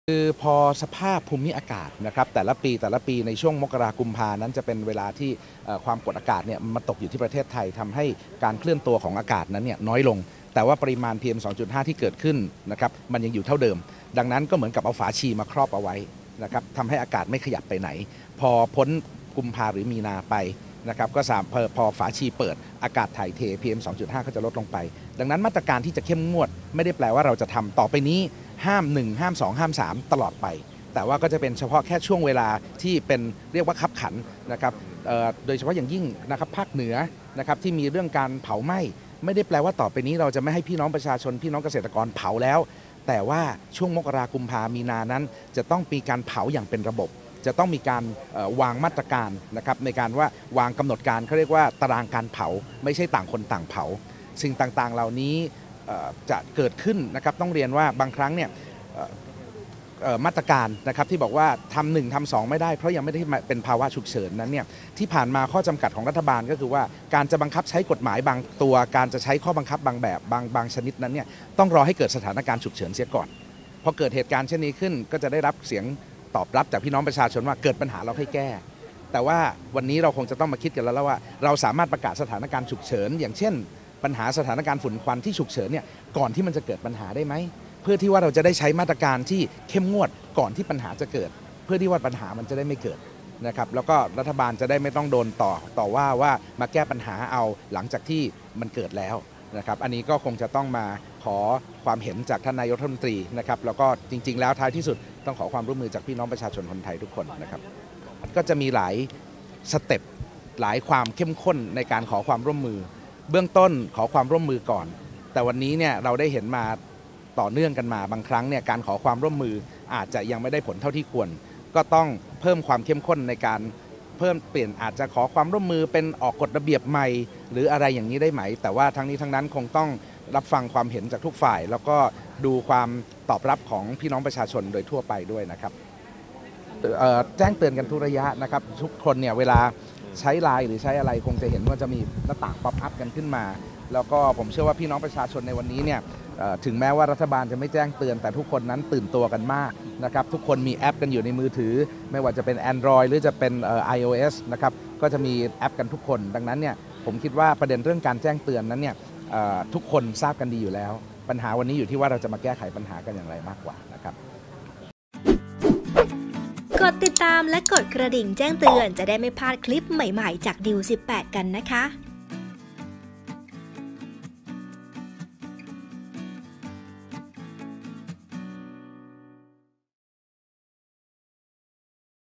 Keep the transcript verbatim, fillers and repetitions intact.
คือพอสภาพภูมิอากาศนะครับแต่ละปีแต่ละปีในช่วงมกราคมกุมภานั้นจะเป็นเวลาที่ความกดอากาศเนี่ยมาตกอยู่ที่ประเทศไทยทำให้การเคลื่อนตัวของอากาศนั้นเนี่ยน้อยลงแต่ว่าปริมาณ พี เอ็ม สองจุดห้า ที่เกิดขึ้นนะครับมันยังอยู่เท่าเดิมดังนั้นก็เหมือนกับเอาฝาชีมาครอบเอาไว้นะครับทำให้อากาศไม่ขยับไปไหนพอพ้นกุมภาหรือมีนาไปนะครับก็สามพอพอฝาชีเปิดอากาศถ่ายเท พี เอ็ม สองจุดห้า ก็จะลดลงไปดังนั้นมาตรการที่จะเข้มงวดไม่ได้แปลว่าเราจะทำต่อไปนี้ห้ามหนึ่งห้ามสองห้ามสามตลอดไปแต่ว่าก็จะเป็นเฉพาะแค่ช่วงเวลาที่เป็นเรียกว่าคับขันนะครับโดยเฉพาะอย่างยิ่งนะครับภาคเหนือนะครับที่มีเรื่องการเผาไหม้ไม่ได้แปลว่าต่อไปนี้เราจะไม่ให้พี่น้องประชาชนพี่น้องเกษตรกรเผาแล้วแต่ว่าช่วงมกราคมกุมภามีนานั้นจะต้องมีการเผาอย่างเป็นระบบจะต้องมีการวางมาตรการนะครับในการว่าวางกำหนดการเขาเรียกว่าตารางการเผาไม่ใช่ต่างคนต่างเผาสิ่งต่างๆเหล่านี้จะเกิดขึ้นนะครับต้องเรียนว่าบางครั้งเนี่ยมาตรการนะครับที่บอกว่าทำหนึ่งทำสองไม่ได้เพราะยังไม่ได้เป็นภาวะฉุกเฉินนั้นเนี่ยที่ผ่านมาข้อจำกัดของรัฐบาลก็คือว่าการจะบังคับใช้กฎหมายบางตัวการจะใช้ข้อบังคับบางแบบบางบางชนิดนั้นเนี่ยต้องรอให้เกิดสถานการณ์ฉุกเฉินเสียก่อนพอเกิดเหตุการณ์เช่นนี้ขึ้นก็จะได้รับเสียงตอบรับจากพี่น้องประชาชนว่าเกิดปัญหาเราให้แก้แต่ว่าวันนี้เราคงจะต้องมาคิดกันแล้วว่าเราสามารถประกาศสถานการณ์ฉุกเฉินอย่างเช่นปัญหาสถานการณ์ฝุ่นควันที่ฉุกเฉินเนี่ยก่อนที่มันจะเกิดปัญหาได้ไหมเพื่อที่ว่าเราจะได้ใช้มาตรการที่เข้มงวดก่อนที่ปัญหาจะเกิดเพื่อที่ว่าปัญหามันจะได้ไม่เกิดนะครับแล้วก็รัฐบาลจะได้ไม่ต้องโดนต่อต่อว่าว่ามาแก้ปัญหาเอาหลังจากที่มันเกิดแล้วนะครับอันนี้ก็คงจะต้องมาขอความเห็นจากท่านนายกรัฐมนตรีนะครับแล้วก็จริงๆแล้วท้ายที่สุดต้องขอความร่วมมือจากพี่น้องประชาชนคนไทยทุกคนนะครับก็จะมีหลายสเต็ปหลายความเข้มข้นในการขอความร่วมมือเบื้องต้นขอความร่วมมือก่อนแต่วันนี้เนี่ยเราได้เห็นมาต่อเนื่องกันมาบางครั้งเนี่ยการขอความร่วมมืออาจจะยังไม่ได้ผลเท่าที่ควรก็ต้องเพิ่มความเข้มข้นในการเพิ่มเปลี่ยนอาจจะขอความร่วมมือเป็นออกกฎระเบียบใหม่หรืออะไรอย่างนี้ได้ไหมแต่ว่าทั้งนี้ทั้งนั้นคงต้องรับฟังความเห็นจากทุกฝ่ายแล้วก็ดูความตอบรับของพี่น้องประชาชนโดยทั่วไปด้วยนะครับแจ้งเตือนกันทุกระยะนะครับทุกคนเนี่ยเวลาใช้ไลน์หรือใช้อะไรคงจะเห็นว่าจะมีหน้าต่างป๊อปอัพกันขึ้นมาแล้วก็ผมเชื่อว่าพี่น้องประชาชนในวันนี้เนี่ยถึงแม้ว่ารัฐบาลจะไม่แจ้งเตือนแต่ทุกคนนั้นตื่นตัวกันมากนะครับทุกคนมีแอปกันอยู่ในมือถือไม่ว่าจะเป็น Android หรือจะเป็น ไอ โอ เอส นะครับก็จะมีแอปกันทุกคนดังนั้นเนี่ยผมคิดว่าประเด็นเรื่องการแจ้งเตือนนั้นเนี่ยทุกคนทราบกันดีอยู่แล้วปัญหาวันนี้อยู่ที่ว่าเราจะมาแก้ไขปัญหากันอย่างไรมากกว่านะครับกดติดตามและกดกระดิ่งแจ้งเตือนจะได้ไม่พลาดคลิปใหม่ๆจากดิวสิบแปดกันนะคะ